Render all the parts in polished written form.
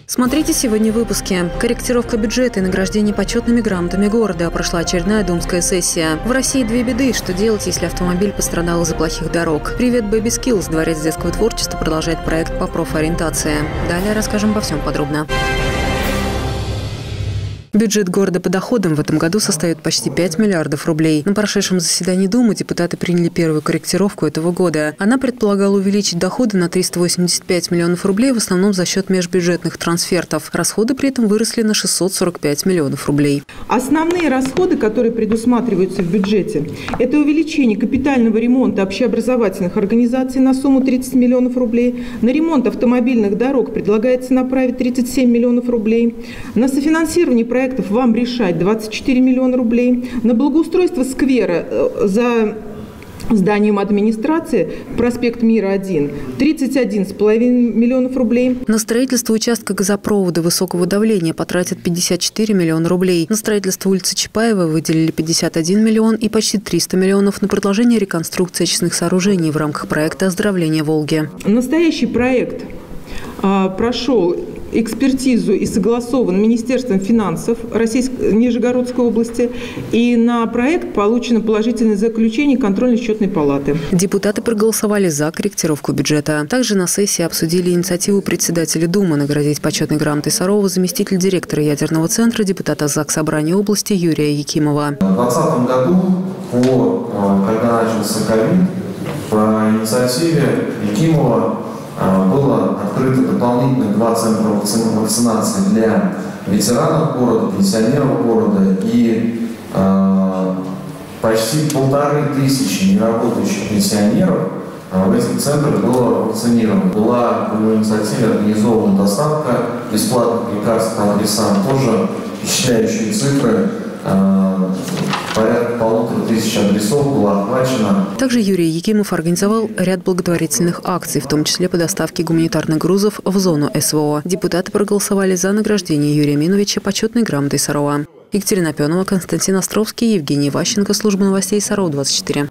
Смотрите сегодня в выпуске. Корректировка бюджета и награждение почетными грамотами города. Прошла очередная думская сессия. В России две беды. Что делать, если автомобиль пострадал из-за плохих дорог? Привет, Baby Skills. Дворец детского творчества продолжает проект по профориентации. Далее расскажем обо всем подробно. Бюджет города по доходам в этом году составит почти 5 миллиардов рублей. На прошедшем заседании Думы депутаты приняли первую корректировку этого года. Она предполагала увеличить доходы на 385 миллионов рублей, в основном за счет межбюджетных трансфертов. Расходы при этом выросли на 645 миллионов рублей. Основные расходы, которые предусматриваются в бюджете, это увеличение капитального ремонта общеобразовательных организаций на сумму 30 миллионов рублей. На ремонт автомобильных дорог предлагается направить 37 миллионов рублей. На софинансирование проектов «Вам решать» 24 миллиона рублей. На благоустройство сквера за зданием администрации проспект Мира 1 31,5 миллионов рублей. На строительство участка газопровода высокого давления потратят 54 миллиона рублей. На строительство улицы Чапаева выделили 51 миллион и почти 300 миллионов на продолжение реконструкции очистных сооружений в рамках проекта «Оздоровление Волги». Настоящий проект прошел экспертизу и согласован Министерством финансов Нижегородской области. И на проект получено положительное заключение контрольно-счетной палаты. Депутаты проголосовали за корректировку бюджета. Также на сессии обсудили инициативу председателя Думы наградить почетной грамотой Сарова заместитель директора ядерного центра, депутата Заксобрания области Юрия Якимова. В 2020 году, когда начался ковид, по инициативе Якимова было открыто дополнительных 2 центра вакцинации для ветеранов города, пенсионеров города, и почти 1500 неработающих пенсионеров в этих центрах было вакцинировано. Была по его инициативе организована доставка бесплатных лекарств по адресам, тоже впечатляющие цифры. Порядка 1500 адресов было охвачено. Также Юрий Якимов организовал ряд благотворительных акций, в том числе по доставке гуманитарных грузов в зону СВО. Депутаты проголосовали за награждение Юрия Миновича почетной грамотой Сарова. Екатерина Пенова, Константин Островский, Евгений Ващенко, служба новостей Саров-24.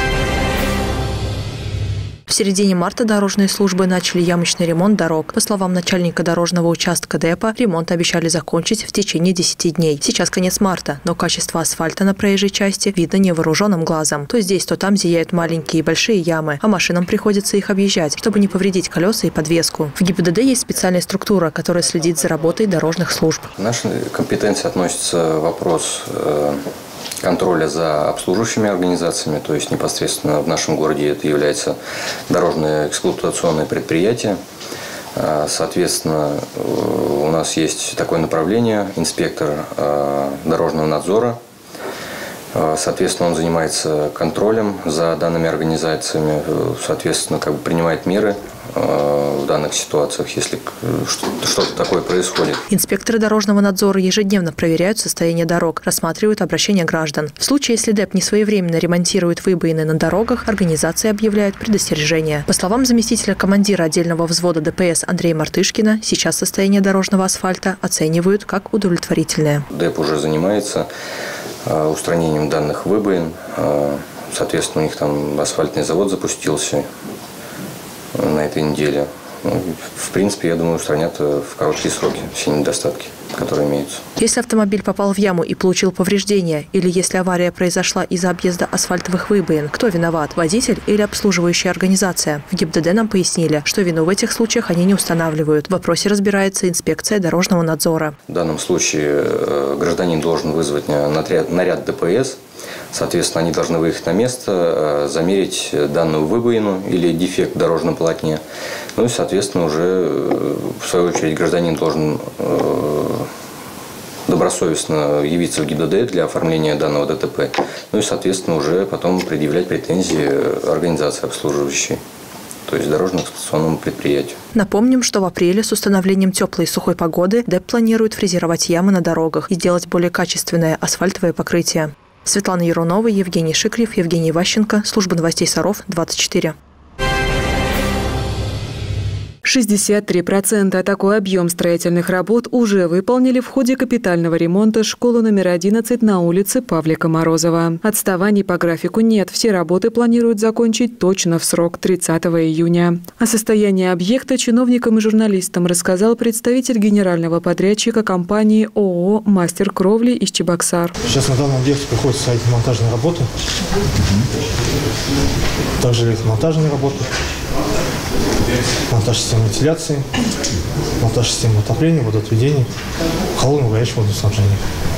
В середине марта дорожные службы начали ямочный ремонт дорог. По словам начальника дорожного участка депо, ремонт обещали закончить в течение 10 дней. Сейчас конец марта, но качество асфальта на проезжей части видно невооруженным глазом. То здесь, то там зияют маленькие и большие ямы, а машинам приходится их объезжать, чтобы не повредить колеса и подвеску. В ГИБДД есть специальная структура, которая следит за работой дорожных служб. К нашей компетенции относится вопрос контроля за обслуживающими организациями, то есть непосредственно в нашем городе это является дорожное эксплуатационное предприятие. Соответственно, у нас есть такое направление – инспектор дорожного надзора. Соответственно, он занимается контролем за данными организациями, соответственно, принимает меры в данных ситуациях, если что-то такое происходит. Инспекторы дорожного надзора ежедневно проверяют состояние дорог, рассматривают обращения граждан. В случае, если ДЭП не своевременно ремонтирует выбоины на дорогах, организации объявляют предостережение. По словам заместителя командира отдельного взвода ДПС Андрея Мартышкина, сейчас состояние дорожного асфальта оценивают как удовлетворительное. ДЭП уже занимается устранением данных выбоин. Соответственно, у них там асфальтный завод запустился на этой неделе. В принципе, я думаю, устранят в короткие сроки все недостатки, которые имеются. Если автомобиль попал в яму и получил повреждения, или если авария произошла из-за объезда асфальтовых выбоин, кто виноват – водитель или обслуживающая организация? В ГИБДД нам пояснили, что вину в этих случаях они не устанавливают. В вопросе разбирается инспекция дорожного надзора. В данном случае гражданин должен вызвать наряд ДПС. Соответственно, они должны выехать на место, замерить данную выбоину или дефект в дорожном полотне. Ну и, соответственно, уже, в свою очередь, гражданин должен добросовестно явиться в ГИБДД для оформления данного ДТП. Ну и, соответственно, уже потом предъявлять претензии организации обслуживающей, то есть дорожно-эксплуатационному предприятию. Напомним, что в апреле с установлением теплой и сухой погоды ДЭП планирует фрезеровать ямы на дорогах и сделать более качественное асфальтовое покрытие. Светлана Ярунова, Евгений Шикрев, Евгений Ващенко, служба новостей Саров, 24. 63%. Такой объем строительных работ уже выполнили в ходе капитального ремонта школы номер 11 на улице Павлика Морозова. Отставаний по графику нет. Все работы планируют закончить точно в срок 30 июня. О состоянии объекта чиновникам и журналистам рассказал представитель генерального подрядчика компании ООО «Мастер кровли» из Чебоксар. Сейчас на данном объекте приходится строительно-монтажные работы. Также электромонтажные работы. Монтаж системы вентиляции, монтаж системы отопления, водоотведения, холодного и горячего водоснабжения.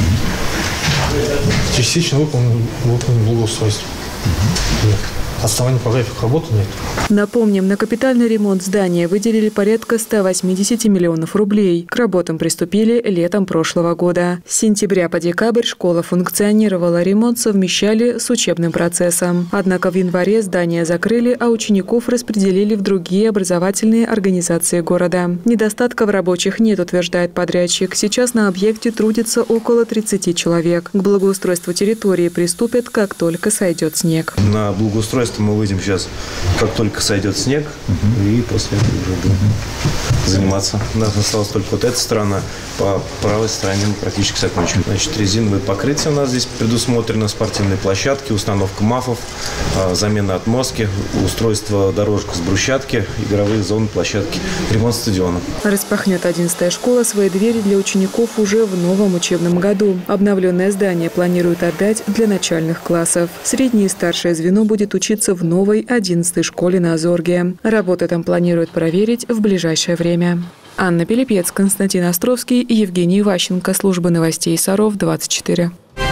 Частично выполнен благоустройство. Отставаний по графику работы нет. Напомним, на капитальный ремонт здания выделили порядка 180 миллионов рублей. К работам приступили летом прошлого года. С сентября по декабрь школа функционировала, ремонт совмещали с учебным процессом. Однако в январе здание закрыли, а учеников распределили в другие образовательные организации города. Недостатков рабочих нет, утверждает подрядчик. Сейчас на объекте трудится около 30 человек. К благоустройству территории приступят, как только сойдет снег. На благоустройство мы выйдем сейчас, как только сойдет снег, и после этого уже будем заниматься. У нас осталась только вот эта сторона. По правой стороне мы практически закончили. Значит, резиновые покрытия у нас здесь предусмотрено, спортивные площадки, установка мафов, замена отмостки, устройство дорожек с брусчатки, игровые зоны, площадки, ремонт стадиона. Распахнет 11-я школа свои двери для учеников уже в новом учебном году. Обновленное здание планируют отдать для начальных классов. Среднее и старшее звено будет учиться в новой 11-й школе на Азорге. Работы там планируют проверить в ближайшее время. Анна Пилипец, Константин Островский и Евгений Иващенко. Служба новостей Саров, 24.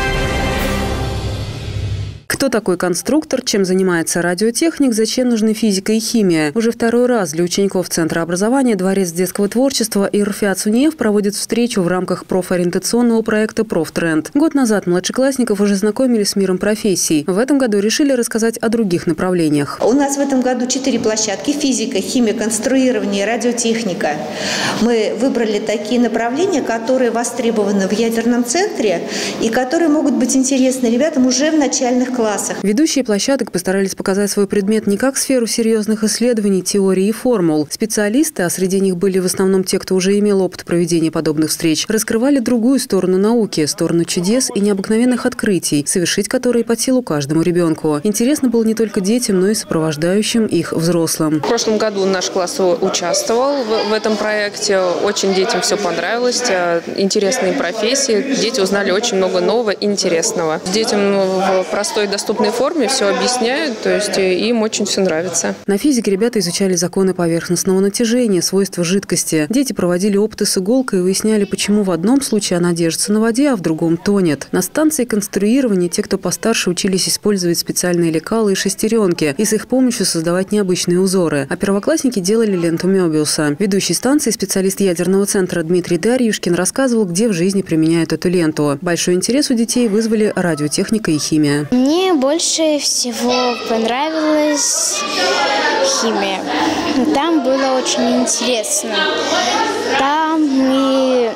Кто такой конструктор, чем занимается радиотехник, зачем нужны физика и химия? Уже второй раз для учеников Центра образования Дворец детского творчества и РФИА ЦУНЕФ проводит встречу в рамках профориентационного проекта «Профтренд». Год назад младшеклассников уже знакомили с миром профессий. В этом году решили рассказать о других направлениях. У нас в этом году 4 площадки: физика, химия, конструирование, радиотехника. Мы выбрали такие направления, которые востребованы в ядерном центре и которые могут быть интересны ребятам уже в начальных классах. Ведущие площадок постарались показать свой предмет не как сферу серьезных исследований, теорий и формул. Специалисты, а среди них были в основном те, кто уже имел опыт проведения подобных встреч, раскрывали другую сторону науки, сторону чудес и необыкновенных открытий, совершить которые под силу каждому ребенку. Интересно было не только детям, но и сопровождающим их взрослым. В прошлом году наш класс участвовал в этом проекте. Очень детям все понравилось. Интересные профессии. Дети узнали очень много нового и интересного. Детям в простой доступной форме все объясняют, то есть им очень все нравится. На физике ребята изучали законы поверхностного натяжения, свойства жидкости. Дети проводили опыты с иголкой и выясняли, почему в одном случае она держится на воде, а в другом тонет. На станции конструирования те, кто постарше, учились использовать специальные лекалы и шестеренки и с их помощью создавать необычные узоры. А первоклассники делали ленту Мёбиуса. Ведущий станции, специалист ядерного центра Дмитрий Дарьюшкин, рассказывал, где в жизни применяют эту ленту. Большой интерес у детей вызвали радиотехника и химия. Мне больше всего понравилась химия. Там было очень интересно. Там мы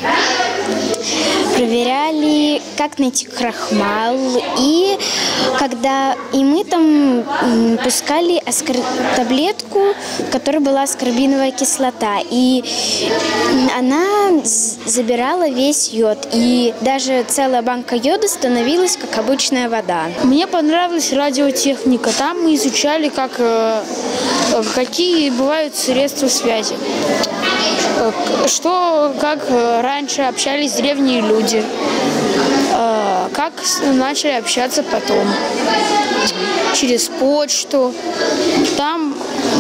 проверяли, как найти крахмал, и мы там пускали таблетку, в которой была аскорбиновая кислота, и она забирала весь йод, и даже целая банка йода становилась как обычная вода. Мне понравилась радиотехника. Там мы изучали, какие бывают средства связи. Как раньше общались древние люди, как начали общаться потом, через почту. Там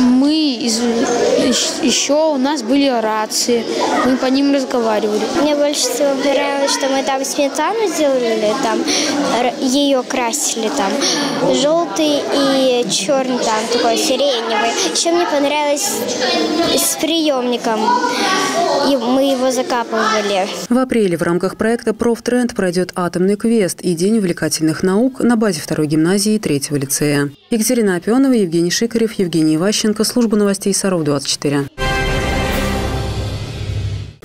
еще у нас были рации, мы по ним разговаривали. Мне больше всего понравилось, что мы там сметану делали, там ее красили, там желтый и черный, там такой сиреневый. Еще мне понравилось с приемником, и мы его закапывали. В апреле в рамках проекта «Профтренд» пройдет атомный квест и День увлекательных наук на базе 2-й гимназии 3-го лицея. Екатерина Опенова, Евгений Шикарев, Евгений Иващенко. Служба новостей Саров, 24.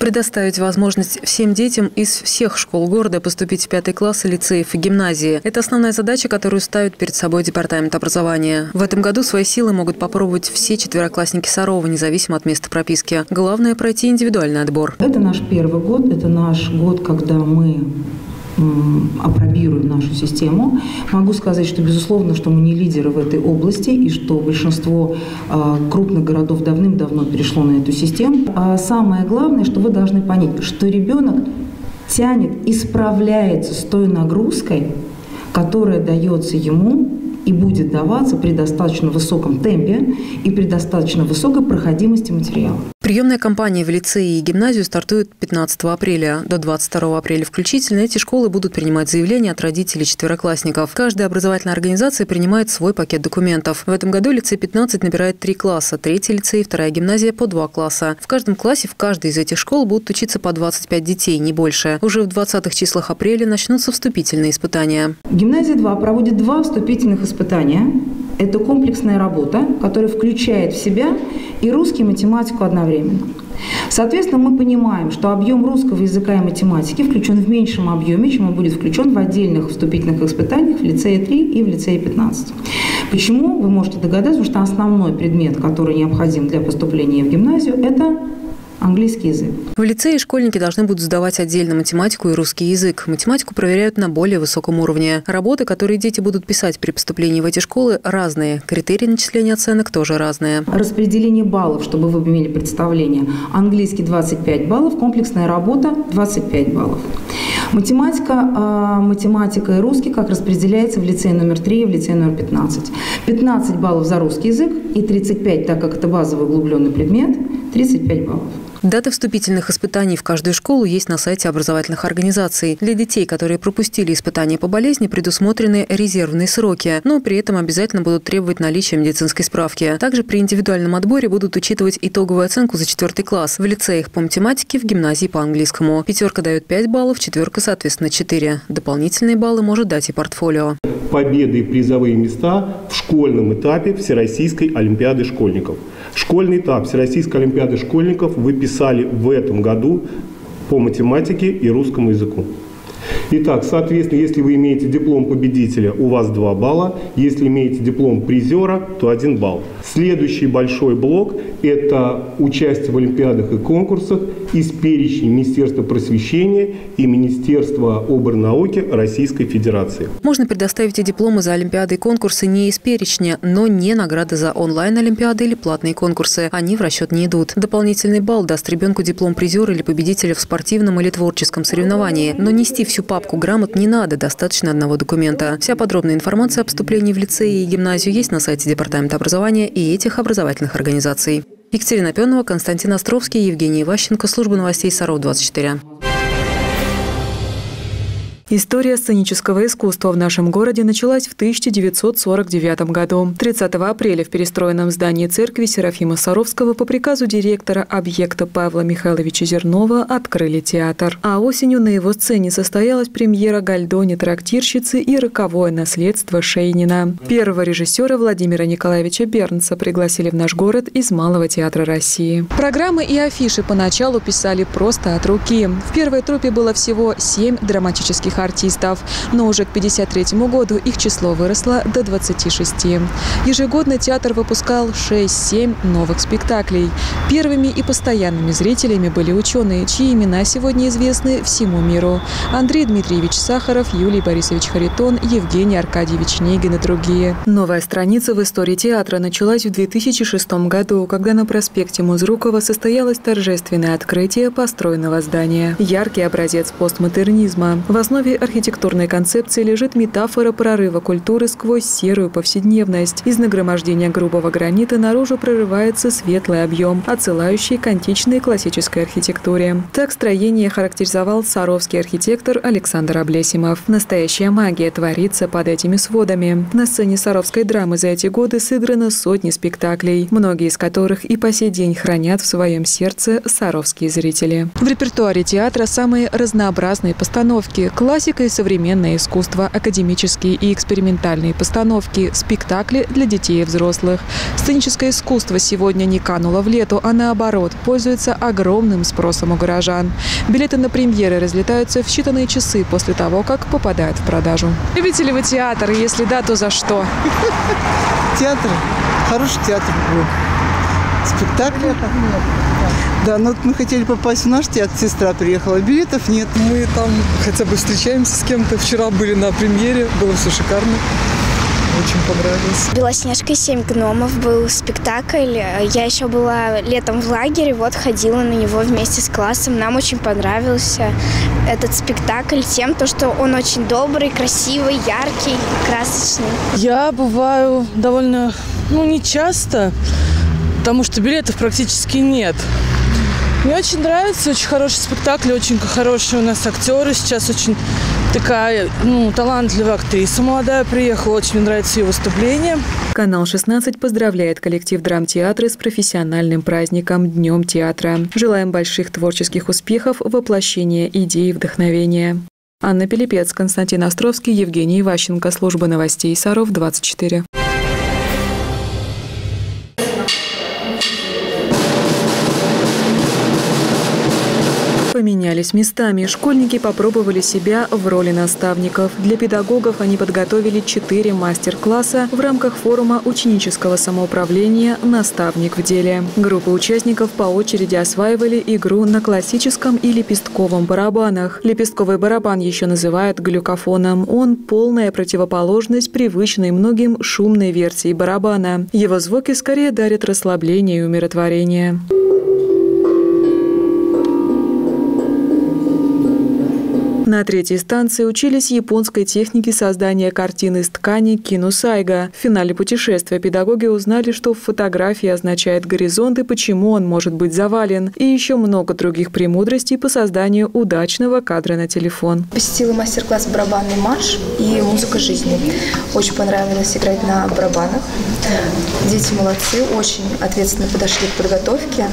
Предоставить возможность всем детям из всех школ города поступить в 5 классы лицеев и гимназии. Это основная задача, которую ставит перед собой Департамент образования. В этом году свои силы могут попробовать все четвероклассники Сарова, независимо от места прописки. Главное – пройти индивидуальный отбор. Это наш первый год, это наш год, когда мы опробируем нашу систему. Могу сказать, что безусловно, что мы не лидеры в этой области и что большинство крупных городов давным-давно перешло на эту систему. А самое главное, что вы должны понять, что ребенок тянет и справляется с той нагрузкой, которая дается ему и будет даваться при достаточно высоком темпе и при достаточно высокой проходимости материала. Приемная кампания в лицее и гимназию стартует 15 апреля. До 22 апреля включительно эти школы будут принимать заявления от родителей четвероклассников. Каждая образовательная организация принимает свой пакет документов. В этом году лицей 15 набирает 3 класса, 3-й лицей и 2-я гимназия по 2 класса. В каждом классе в каждой из этих школ будут учиться по 25 детей, не больше. Уже в 20-х числах апреля начнутся вступительные испытания. Гимназия 2 проводит 2 вступительных испытания. Это комплексная работа, которая включает в себя и русский, и математику одновременно. Соответственно, мы понимаем, что объем русского языка и математики включен в меньшем объеме, чем он будет включен в отдельных вступительных испытаниях в лицее 3 и в лицее 15. Почему? Вы можете догадаться, потому что основной предмет, который необходим для поступления в гимназию, это английский язык. В лицее школьники должны будут сдавать отдельно математику и русский язык. Математику проверяют на более высоком уровне. Работы, которые дети будут писать при поступлении в эти школы, разные. Критерии начисления оценок тоже разные. Распределение баллов, чтобы вы имели представление. Английский 25 баллов, комплексная работа 25 баллов. Математика и русский как распределяется в лицее номер 3 и в лицее номер 15. 15 баллов за русский язык и 35, так как это базовый углубленный предмет, 35 баллов. Даты вступительных испытаний в каждую школу есть на сайте образовательных организаций. Для детей, которые пропустили испытания по болезни, предусмотрены резервные сроки, но при этом обязательно будут требовать наличия медицинской справки. Также при индивидуальном отборе будут учитывать итоговую оценку за 4 класс. В лицеях по математике, в гимназии по английскому. 5 дает 5 баллов, 4 соответственно 4. Дополнительные баллы может дать и портфолио. Победы и призовые места в школьном этапе Всероссийской олимпиады школьников. Школьный этап Всероссийской олимпиады школьников вы писали в этом году по математике и русскому языку. Итак, соответственно, если вы имеете диплом победителя, у вас 2 балла. Если имеете диплом призера, то 1 балл. Следующий большой блок – это участие в олимпиадах и конкурсах из перечня Министерства просвещения и Министерства оборнауки Российской Федерации. Можно предоставить и дипломы за олимпиады и конкурсы не из перечня, но не награды за онлайн-олимпиады или платные конкурсы. Они в расчет не идут. Дополнительный балл даст ребенку диплом призера или победителя в спортивном или творческом соревновании. Но нести всю папку грамот не надо, достаточно одного документа. Вся подробная информация о поступлении в лицеи и гимназию есть на сайте Департамента образования и этих образовательных организаций. Екатерина Пенова, Константин Островский, Евгений Иващенко, служба новостей Саров-24. История сценического искусства в нашем городе началась в 1949 году. 30 апреля в перестроенном здании церкви Серафима Саровского по приказу директора объекта Павла Михайловича Зернова открыли театр. А осенью на его сцене состоялась премьера «Гальдони трактирщицы» и «Роковое наследство Шейнина». Первого режиссера Владимира Николаевича Бернса пригласили в наш город из Малого театра России. Программы и афиши поначалу писали просто от руки. В первой труппе было всего 7 драматических артистов, но уже к 1953 году их число выросло до 26. Ежегодно театр выпускал 6-7 новых спектаклей. Первыми и постоянными зрителями были ученые, чьи имена сегодня известны всему миру. Андрей Дмитриевич Сахаров, Юлий Борисович Харитон, Евгений Аркадьевич Негин и другие. Новая страница в истории театра началась в 2006 году, когда на проспекте Музрукова состоялось торжественное открытие построенного здания. Яркий образец постмодернизма. В основе архитектурной концепции лежит метафора прорыва культуры сквозь серую повседневность. Из нагромождения грубого гранита наружу прорывается светлый объем, отсылающий к античной классической архитектуре. Так строение характеризовал саровский архитектор Александр Облесимов. Настоящая магия творится под этими сводами. На сцене саровской драмы за эти годы сыграно сотни спектаклей, многие из которых и по сей день хранят в своем сердце саровские зрители. В репертуаре театра самые разнообразные постановки – классика, классика и современное искусство, академические и экспериментальные постановки, спектакли для детей и взрослых. Сценическое искусство сегодня не кануло в лету, а наоборот, пользуется огромным спросом у горожан. Билеты на премьеры разлетаются в считанные часы после того, как попадают в продажу. Любите ли вы театр? И если да, то за что? Театр. Хороший театр был. Спектакль. Да, но мы хотели попасть в наш театр, сестра приехала, билетов нет. Мы там хотя бы встречаемся с кем-то. Вчера были на премьере, было все шикарно. Очень понравилось. «Белоснежка и 7 гномов» был спектакль. Я еще была летом в лагере, вот ходила на него вместе с классом. Нам очень понравился этот спектакль тем, что он очень добрый, красивый, яркий, красочный. Я бываю довольно, не часто, потому что билетов практически нет. Мне очень нравится, очень хороший спектакль, очень хорошие у нас актеры. Сейчас очень такая, талантливая актриса молодая приехала, очень мне нравится ее выступление. Канал 16 поздравляет коллектив драмтеатра с профессиональным праздником Днем театра. Желаем больших творческих успехов, воплощения идей и вдохновения. Анна Пилипец, Константин Островский, Евгений Иващенко. Служба новостей Саров, 24. Поменялись местами. Школьники попробовали себя в роли наставников. Для педагогов они подготовили 4 мастер-класса в рамках форума ученического самоуправления «Наставник в деле». Группа участников по очереди осваивали игру на классическом и лепестковом барабанах. Лепестковый барабан еще называют глюкофоном. Он полная противоположность привычной многим шумной версии барабана. Его звуки скорее дарят расслабление и умиротворение. На 3-й станции учились японской технике создания картин из ткани кинусайга. В финале путешествия педагоги узнали, что фотография означает горизонт и почему он может быть завален. И еще много других премудростей по созданию удачного кадра на телефон. Посетила мастер-класс «Барабанный марш» и «Музыка жизни». Очень понравилось играть на барабанах. Дети молодцы, очень ответственно подошли к подготовке.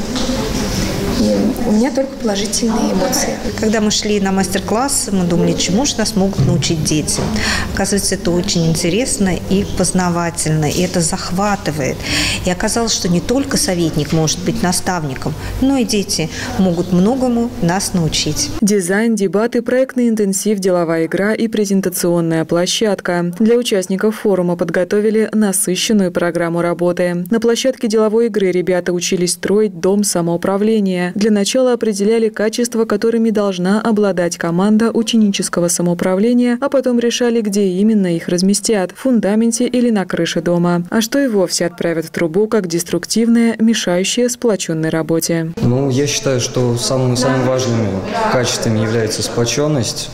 И у меня только положительные эмоции. Когда мы шли на мастер-класс, мы думали, чему же нас могут научить дети. Оказывается, это очень интересно и познавательно, и это захватывает. И оказалось, что не только советник может быть наставником, но и дети могут многому нас научить. Дизайн, дебаты, проектный интенсив, деловая игра и презентационная площадка. Для участников форума подготовили насыщенную программу работы. На площадке деловой игры ребята учились строить дом самоуправления. Для начала определяли качества, которыми должна обладать команда ученического самоуправления, а потом решали, где именно их разместят – в фундаменте или на крыше дома. А что и вовсе отправят в трубу, как деструктивное, мешающее сплоченной работе. Я считаю, что самыми важными качествами является сплоченность,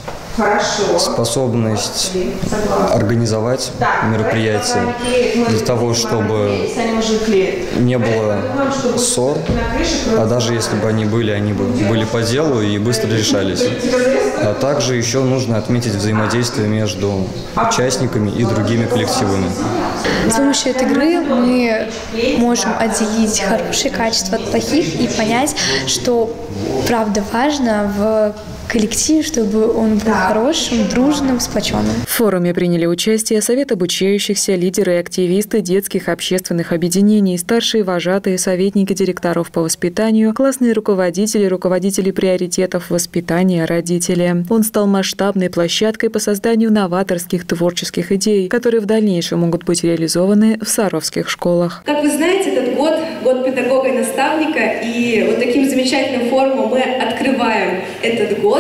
способность организовать мероприятие для того, чтобы не было ссор, а даже если бы они были по делу и быстро решались. А также еще нужно отметить взаимодействие между участниками и другими коллективами. С помощью этой игры мы можем отделить хорошие качества от плохих и понять, что правда важно в коллективе, чтобы он был хорошим, дружным, сплоченным. В форуме приняли участие Совет обучающихся, лидеры и активисты детских общественных объединений, старшие вожатые, советники директоров по воспитанию, классные руководители приоритетов воспитания, родители. Он стал масштабной площадкой по созданию новаторских творческих идей, которые в дальнейшем могут быть реализованы в саровских школах. Как вы знаете, этот год педагога и наставника, и вот таким замечательным форумом мы открываем этот год.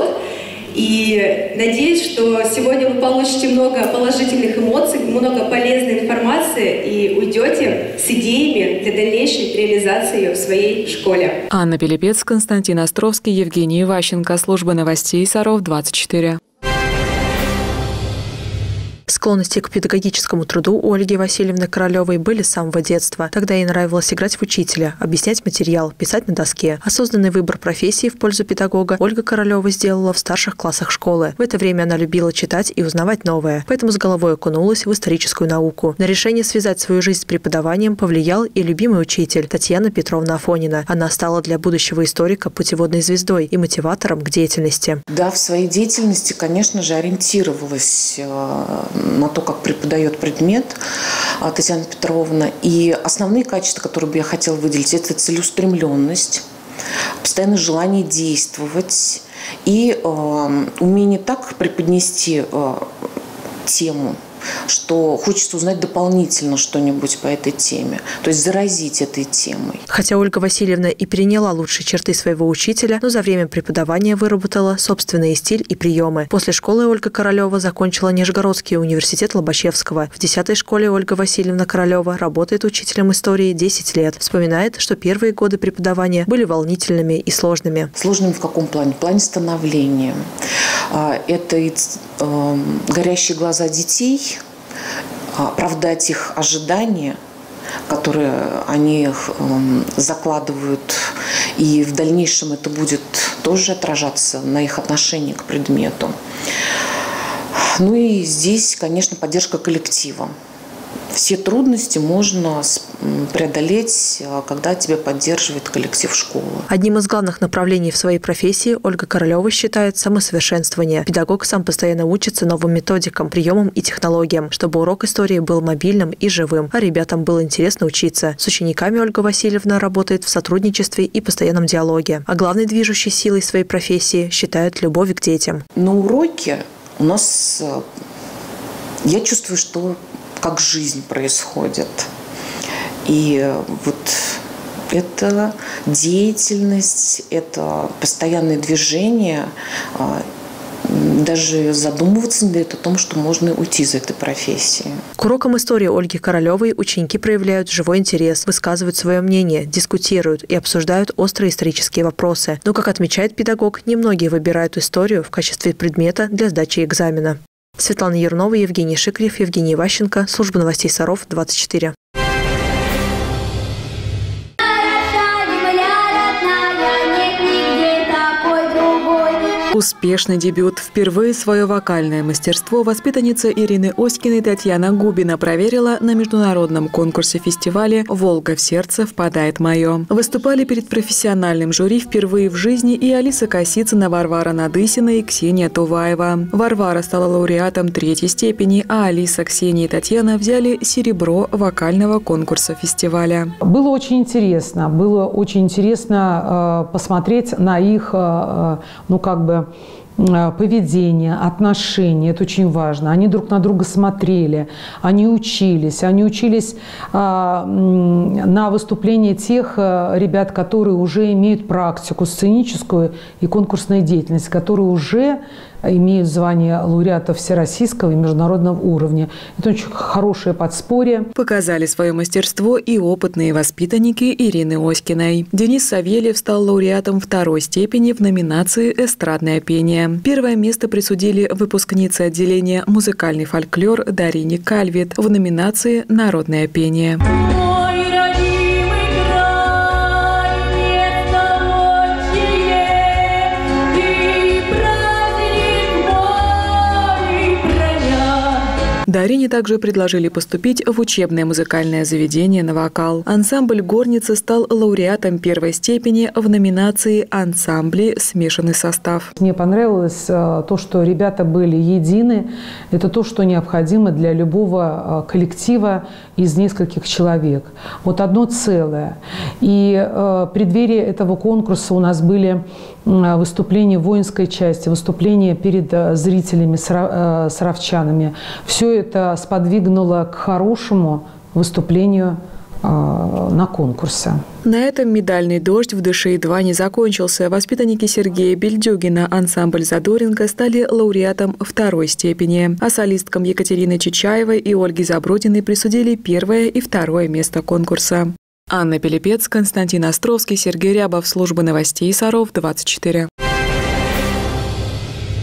И надеюсь, что сегодня вы получите много положительных эмоций, много полезной информации и уйдете с идеями для дальнейшей реализации ее в своей школе. Анна Пилипец, Константин Островский, Евгений Иващенко. Служба новостей Саров, 24. Склонности к педагогическому труду у Ольги Васильевны Королевой были с самого детства. Тогда ей нравилось играть в учителя, объяснять материал, писать на доске. Осознанный выбор профессии в пользу педагога Ольга Королева сделала в старших классах школы. В это время она любила читать и узнавать новое, поэтому с головой окунулась в историческую науку. На решение связать свою жизнь с преподаванием повлиял и любимый учитель Татьяна Петровна Афонина. Она стала для будущего историка путеводной звездой и мотиватором к деятельности. Да, в своей деятельности, конечно же, ориентировалась на то, как преподает предмет Татьяна Петровна. И основные качества, которые бы я хотела выделить, это целеустремленность, постоянное желание действовать и умение так преподнести тему, что хочется узнать дополнительно что-нибудь по этой теме, то есть заразить этой темой. Хотя Ольга Васильевна и переняла лучшие черты своего учителя, но за время преподавания выработала собственный стиль и приемы. После школы Ольга Королева закончила Нижегородский университет Лобачевского. В 10-й школе Ольга Васильевна Королева работает учителем истории 10 лет. Вспоминает, что первые годы преподавания были волнительными и сложными. Сложными в каком плане? В плане становления. Это и горящие глаза детей, оправдать их ожидания, которые они закладывают, и в дальнейшем это будет тоже отражаться на их отношении к предмету. Ну и здесь, конечно, поддержка коллектива. Все трудности можно преодолеть, когда тебя поддерживает коллектив школы. Одним из главных направлений в своей профессии Ольга Королева считает самосовершенствование. Педагог сам постоянно учится новым методикам, приемам и технологиям, чтобы урок истории был мобильным и живым, а ребятам было интересно учиться. С учениками Ольга Васильевна работает в сотрудничестве и постоянном диалоге. А главной движущей силой своей профессии считает любовь к детям. На уроке у нас, я чувствую, что как жизнь происходит. И вот это деятельность, это постоянное движение. Даже задумываться не дает о том, что можно уйти из этой профессии. К урокам истории Ольги Королевой ученики проявляют живой интерес, высказывают свое мнение, дискутируют и обсуждают острые исторические вопросы. Но, как отмечает педагог, немногие выбирают историю в качестве предмета для сдачи экзамена. Светлана Ернова, Евгений Шикрев, Евгений Ващенко. Служба новостей Саров, 24. Успешный дебют. Впервые свое вокальное мастерство воспитанница Ирины Оськиной Татьяна Губина проверила на международном конкурсе фестиваля «Волга в сердце впадает мое». Выступали перед профессиональным жюри впервые в жизни и Алиса Косицына, Варвара Надысина и Ксения Туваева. Варвара стала лауреатом 3-й степени, а Алиса, Ксения и Татьяна взяли серебро вокального конкурса фестиваля. Было очень интересно. Посмотреть на их, поведение, отношения. Это очень важно. Они друг на друга смотрели, они учились на выступления тех ребят, которые уже имеют практику сценическую и конкурсную деятельность, которые уже имеют звание лауреатов всероссийского и международного уровня. Это очень хорошее подспорье. Показали свое мастерство и опытные воспитанники Ирины Оськиной. Денис Савельев стал лауреатом 2-й степени в номинации «Эстрадное пение». Первое место присудили выпускнице отделения «Музыкальный фольклор» Дарине Кальвит в номинации «Народное пение». Дарине также предложили поступить в учебное музыкальное заведение на вокал. Ансамбль «Горница» стал лауреатом 1-й степени в номинации «Ансамбли. Смешанный состав». Мне понравилось то, что ребята были едины. Это то, что необходимо для любого коллектива из нескольких человек. Вот одно целое. И в преддверии этого конкурса у нас были выступления в воинской части, выступления перед зрителями, саровчанами. Все это сподвигнуло к хорошему выступлению на конкурсе. На этом медальный дождь в ДШИ-2 не закончился. Воспитанники Сергея Бельдюгина, ансамбль «Задоринка» стали лауреатом 2-й степени. А солисткам Екатерины Чичаевой и Ольге Забродиной присудили 1-е и 2-е место конкурса. Анна Пилипец, Константин Островский, Сергей Рябов. Служба новостей Саров, 24.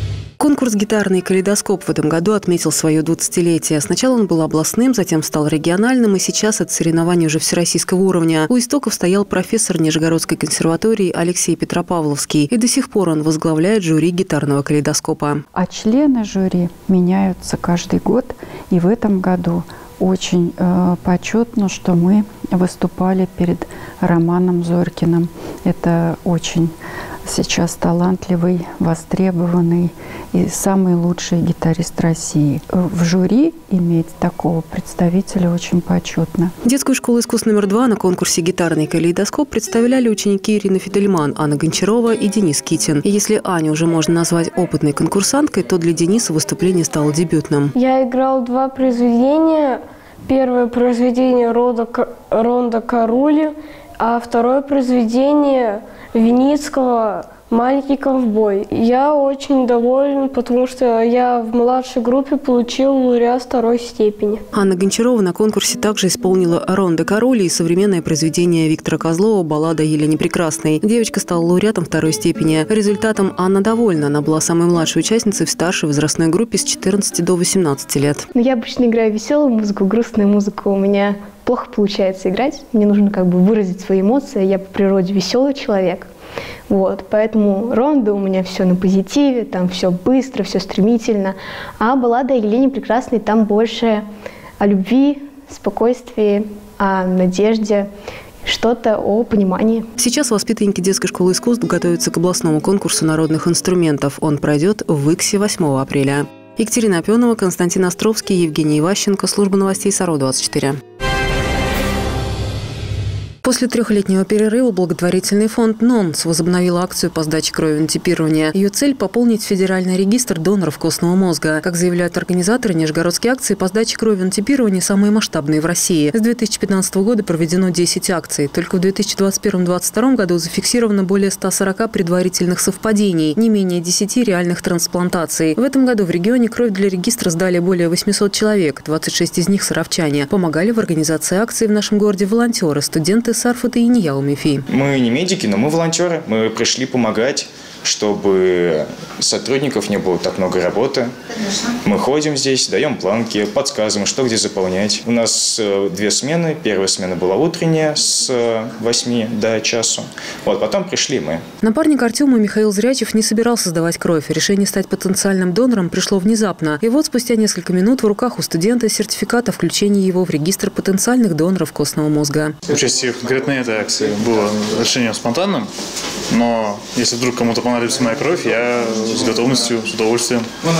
Конкурс «Гитарный калейдоскоп» в этом году отметил свое 20-летие. Сначала он был областным, затем стал региональным, и сейчас это соревнование уже всероссийского уровня. У истоков стоял профессор Нижегородской консерватории Алексей Петропавловский, и до сих пор он возглавляет жюри «Гитарного калейдоскопа». А члены жюри меняются каждый год, и в этом году очень почетно, что мы выступали перед Романом Зорькиным. Это очень сейчас талантливый, востребованный и самый лучший гитарист России. В жюри иметь такого представителя очень почетно. Детскую школу искусств номер 2 на конкурсе «Гитарный калейдоскоп» представляли ученики Ирина Фидельман, Анна Гончарова и Денис Китин. И если Аню уже можно назвать опытной конкурсанткой, то для Дениса выступление стало дебютным. Я играл 2 произведения. Первое произведение Ронда Карули, а второе произведение Виницкого «Маленький ковбой». Я очень доволен, потому что я в младшей группе получил лауреат 2-й степени. Анна Гончарова на конкурсе также исполнила «Ронда Карули» и современное произведение Виктора Козлова «Баллада Елене Прекрасной». Девочка стала лауреатом 2-й степени. Результатом Анна довольна. Она была самой младшей участницей в старшей возрастной группе с 14 до 18 лет. Я обычно играю веселую музыку, грустную музыку у меня плохо получается играть. Мне нужно выразить свои эмоции. Я по природе веселый человек. Поэтому ронда у меня все на позитиве, там все быстро, все стремительно. А баллада Елене Прекрасной там больше о любви, спокойствии, о надежде, что-то о понимании. Сейчас воспитанники детской школы искусств готовятся к областному конкурсу народных инструментов. Он пройдет в Иксе 8 апреля. Екатерина Опенова, Константин Островский, Евгений Иващенко. Служба новостей САРО-24. После 3-летнего перерыва благотворительный фонд «НОНС» возобновил акцию по сдаче крови на типирование. Ее цель – пополнить федеральный регистр доноров костного мозга. Как заявляют организаторы, нижегородские акции по сдаче крови на типирование самые масштабные в России. С 2015 года проведено 10 акций. Только в 2021-2022 году зафиксировано более 140 предварительных совпадений, не менее 10 реальных трансплантаций. В этом году в регионе кровь для регистра сдали более 800 человек, 26 из них – саровчане. Помогали в организации акции в нашем городе волонтеры, студенты Сарфата и Ниял Мефи. Мы не медики, но мы волонтеры. Мы пришли помогать, чтобы сотрудников не было так много работы. Конечно. Мы ходим здесь, даем планки, подсказываем, что где заполнять. У нас 2 смены. Первая смена была утренняя с 8 до часу. Потом пришли мы. Напарник Артема Михаил Зрячев не собирался сдавать кровь. Решение стать потенциальным донором пришло внезапно. И спустя несколько минут в руках у студента сертификат о включении его в регистр потенциальных доноров костного мозга. Участие в конкретной этой акции было решением спонтанным, но если вдруг кому-то понадобится моя кровь, я с готовностью, с удовольствием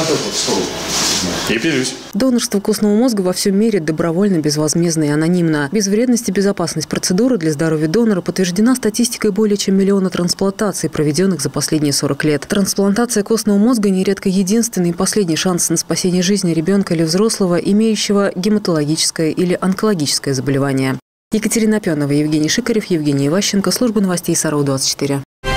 и поделюсь. Донорство костного мозга во всем мире добровольно, безвозмездно и анонимно. Безвредность и безопасность процедуры для здоровья донора подтверждена статистикой более чем 1 миллиона трансплантаций, проведенных за последние 40 лет. Трансплантация костного мозга нередко единственный и последний шанс на спасение жизни ребенка или взрослого, имеющего гематологическое или онкологическое заболевание. Екатерина Опенова, Евгений Шикарев, Евгений Иващенко. Служба новостей САРО-24.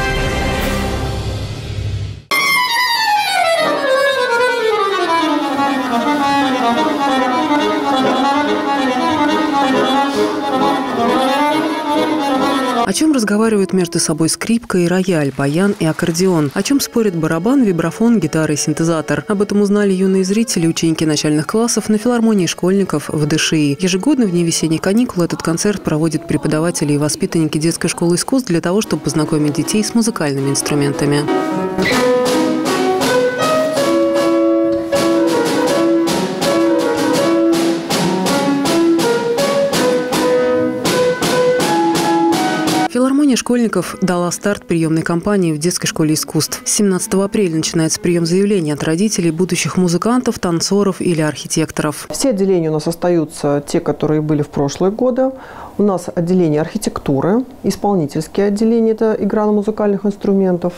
О чем разговаривают между собой скрипка и рояль, баян и аккордеон? О чем спорят барабан, вибрафон, гитара и синтезатор? Об этом узнали юные зрители и ученики начальных классов на филармонии школьников в ДШИ. Ежегодно в дни весенних каникул этот концерт проводят преподаватели и воспитанники детской школы искусств для того, чтобы познакомить детей с музыкальными инструментами. Филармония школьников дала старт приемной кампании в детской школе искусств. С 17 апреля начинается прием заявлений от родителей будущих музыкантов, танцоров или архитекторов. Все отделения у нас остаются те, которые были в прошлые годы. У нас отделение архитектуры, исполнительские отделения – это игра на музыкальных инструментах,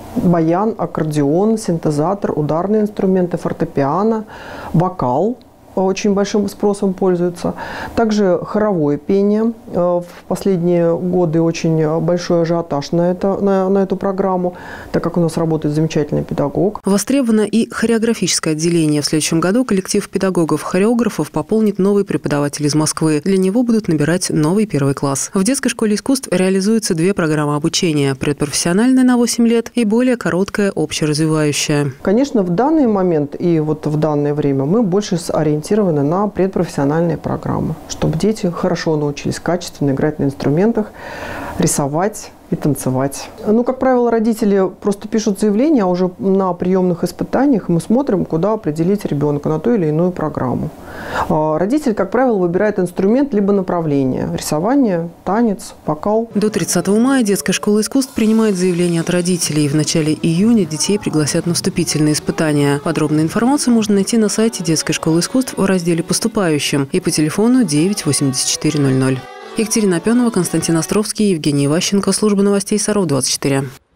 баян, аккордеон, синтезатор, ударные инструменты, фортепиано, вокал. очень большим спросом пользуется. Также хоровое пение. В последние годы очень большой ажиотаж на эту программу, так как у нас работает замечательный педагог. Востребовано и хореографическое отделение. В следующем году коллектив педагогов-хореографов пополнит новый преподаватель из Москвы. Для него будут набирать новый 1 класс. В детской школе искусств реализуются 2 программы обучения. Предпрофессиональная на 8 лет и более короткая общеразвивающая. Конечно, в данный момент и вот в данное время мы больше ориентированы на предпрофессиональные программы, чтобы дети хорошо научились качественно играть на инструментах, рисовать и танцевать. Ну, как правило, родители просто пишут заявление, а уже на приемных испытаниях мы смотрим, куда определить ребенка на ту или иную программу. Родитель, как правило, выбирает инструмент либо направление – рисование, танец, вокал. До 30 мая детская школа искусств принимает заявления от родителей. В начале июня детей пригласят на вступительные испытания. Подробную информацию можно найти на сайте детской школы искусств в разделе «Поступающим» и по телефону 9 8400. Екатерина Опенова, Константин Островский, Евгений Иващенко. Служба новостей Саров 24.